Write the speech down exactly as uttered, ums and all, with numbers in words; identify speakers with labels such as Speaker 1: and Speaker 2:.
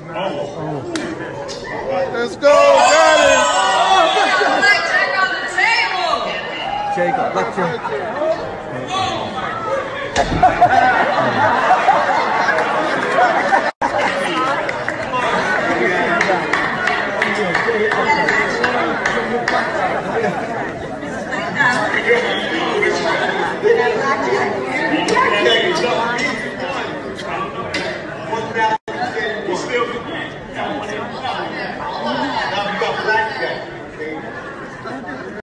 Speaker 1: Let's go, got it!
Speaker 2: Blackjack on the table!
Speaker 3: Jacob, Blackjack.
Speaker 2: Blackjack.